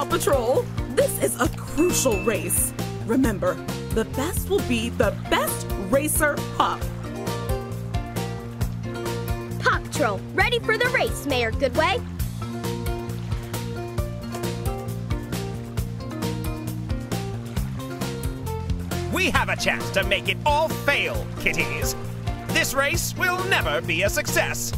Patrol! This is a crucial race. Remember, the best will be the best racer pup. Paw Patrol, ready for the race, Mayor Goodway. We have a chance to make it all fail, kitties. This race will never be a success.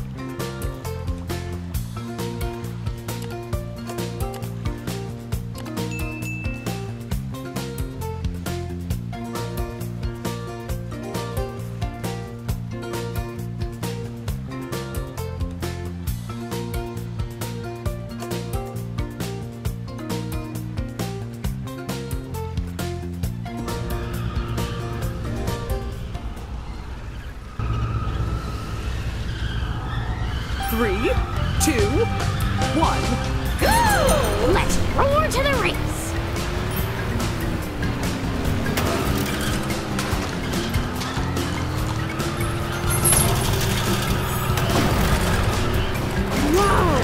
Three, 2, 1, Go! Let's roar to the race. Whoa!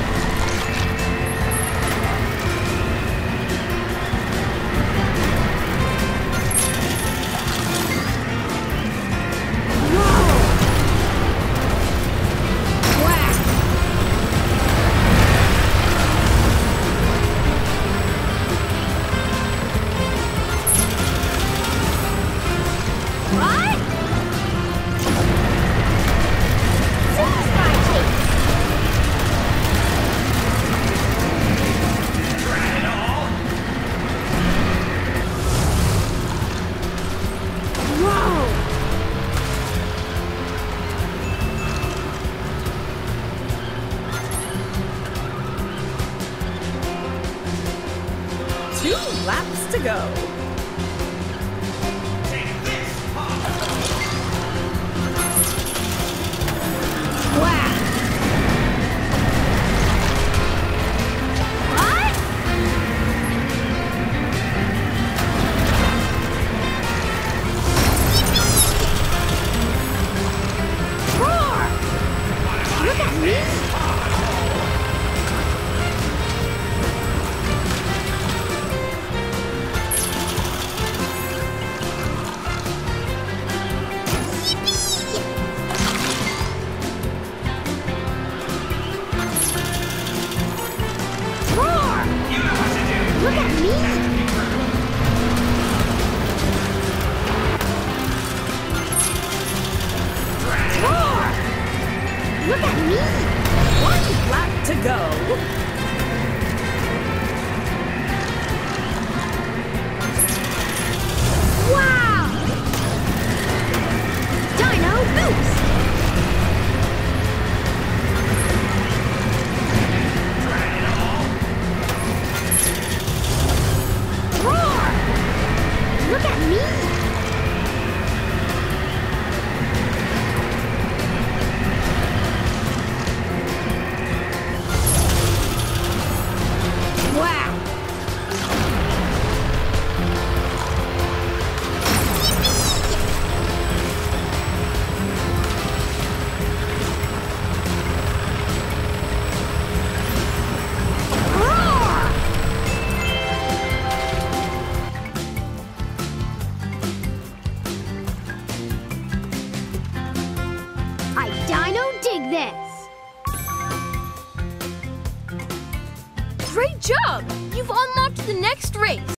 laps to go. Look at me! One lap to go. Wow! Dino Boost! Roar! Look at me! I Dino dig this! Great job! You've unlocked the next race.